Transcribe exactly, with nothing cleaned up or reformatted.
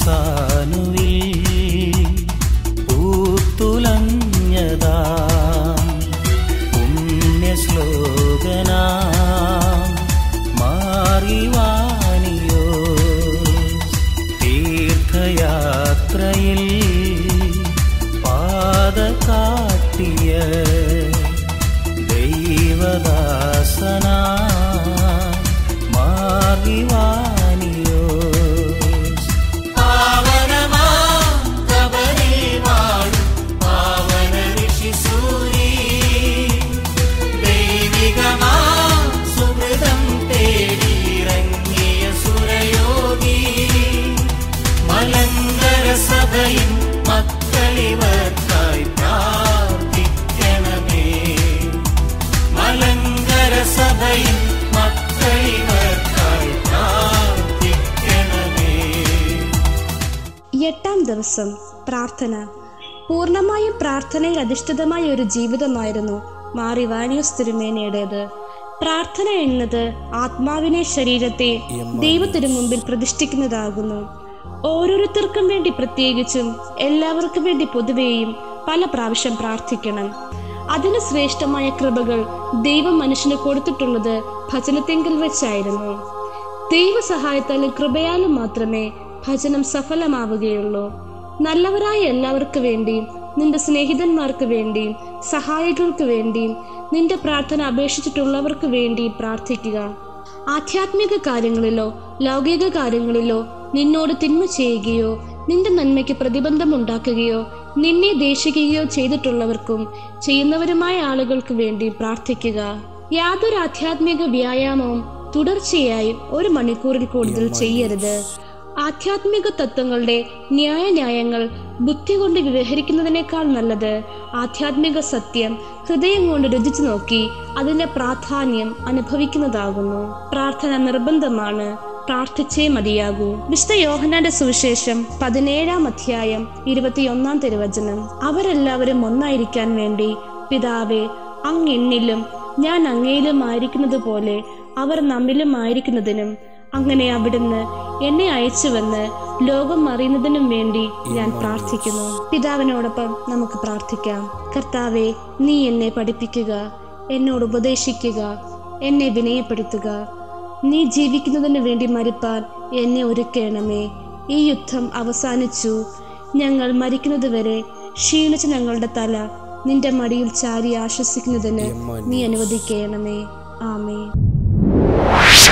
സാനുവിൽ പൂത്തുലഞ്ഞതാ പുണ്യശ്ലോകനാ മാറിവാനിയോ തീർത്ഥയാത്രയിൽ പാത കാട്ടിയ ദൈവദാസനാ മാറിവാനിയോ പാവനമാ കബരിൽ വാഴും പാവന ഋഷി സൂരി ദൈവികമാ സുഹൃതം തേടിയിറങ്ങിയ സുരയോഗി മലങ്കര സഭയും മക്കളിവർക്കായി പ്രാർത്ഥിക്കണമേ മലങ്കര സഭയും മക്കളിവർക്കായി പ്രാർത്ഥിക്കണമേ. എട്ടാം ദിവസം പ്രാർത്ഥന. പൂർണ്ണമായും പ്രാർത്ഥനയിൽ അധിഷ്ഠിതമായ ഒരു ജീവിതമായിരുന്നു മാർ ഇവാനിയോസ് തിരുമേനിയുടേത്. പ്രാർത്ഥന എന്നത് ആത്മാവിനെ ശരീരത്തെ ദൈവത്തിനു മുമ്പിൽ പ്രതിഷ്ഠിക്കുന്നതാകുന്നു. ഓരോരുത്തർക്കും വേണ്ടി പ്രത്യേകിച്ചും എല്ലാവർക്കും വേണ്ടി പൊതുവേയും പല പ്രാവശ്യം പ്രാർത്ഥിക്കണം. അതിന് ശ്രേഷ്ഠമായ കൃപകൾ ദൈവം മനുഷ്യന് കൊടുത്തിട്ടുള്ളത് ഭജനത്തെങ്കിൽ വെച്ചായിരുന്നു. ദൈവസഹായത്താലും കൃപയാലും മാത്രമേ ഭജനം സഫലമാവുകയുള്ളൂ. നല്ലവരായ എല്ലാവർക്കു വേണ്ടിയും നിന്റെ സ്നേഹിതന്മാർക്ക് വേണ്ടിയും സഹായികൾക്ക് വേണ്ടിയും നിന്റെ പ്രാർത്ഥന അപേക്ഷിച്ചിട്ടുള്ളവർക്ക് വേണ്ടിയും പ്രാർത്ഥിക്കുക. ആധ്യാത്മിക കാര്യങ്ങളിലോ ലൗകിക കാര്യങ്ങളിലോ നിന്നോട് തിന്മ ചെയ്യുകയോ നിന്റെ നന്മയ്ക്ക് പ്രതിബന്ധം ഉണ്ടാക്കുകയോ നിന്നെ ദേഷിക്കുകയോ ചെയ്തിട്ടുള്ളവർക്കും ചെയ്യുന്നവരുമായ ആളുകൾക്ക് വേണ്ടി പ്രാർത്ഥിക്കുക. യാതൊരു ആധ്യാത്മിക വ്യായാമവും തുടർച്ചയായി ഒരു മണിക്കൂറിൽ കൂടുതൽ ചെയ്യരുത്. ആധ്യാത്മിക തത്വങ്ങളുടെ ന്യായന്യായങ്ങൾ ബുദ്ധി കൊണ്ട് വ്യവഹരിക്കുന്നതിനേക്കാൾ നല്ലത് ആധ്യാത്മിക സത്യം ഹൃദയം കൊണ്ട് രുചിച്ചു നോക്കി അതിന്റെ പ്രാധാന്യം അനുഭവിക്കുന്നതാകുന്നു. പ്രാർത്ഥന നിർബന്ധമാണ്. പ്രാർത്ഥിച്ചേ മതിയാകൂ. വിശുദ്ധ യോഹന്നാന്റെ സുവിശേഷം പതിനേഴാം അധ്യായം ഇരുപത്തിയൊന്നാം തിരുവചനം. അവരെല്ലാവരും ഒന്നായിരിക്കാൻ വേണ്ടി പിതാവേ, അങ്ങ് എന്നിലും ഞാൻ അങ്ങയിലും ആയിരിക്കുന്നത് പോലെ അവർ നമ്മിലും ആയിരിക്കുന്നതിനും അങ്ങനെ അവിടുന്ന് എന്നെ അയച്ചുവെന്ന് ലോകം അറിയുന്നതിനും വേണ്ടി ഞാൻ പ്രാർത്ഥിക്കുന്നു. പിതാവിനോടൊപ്പം നമുക്ക് പ്രാർത്ഥിക്കാം. കർത്താവേ, നീ എന്നെ പഠിപ്പിക്കുക, എന്നോട് ഉപദേശിക്കുക, എന്നെ വിനയപ്പെടുത്തുക. നീ ജീവിക്കുന്നതിന് വേണ്ടി മരിപ്പാൻ എന്നെ ഒരുക്കണമേ. ഈ യുദ്ധം അവസാനിച്ചു. ഞങ്ങൾ മരിക്കുന്നതുവരെ ക്ഷീണിച്ച ഞങ്ങളുടെ തല നിന്റെ മടിയിൽ ചാരി ആശ്വസിക്കുന്നതിന് നീ അനുവദിക്കണമേ. ആമേൻ.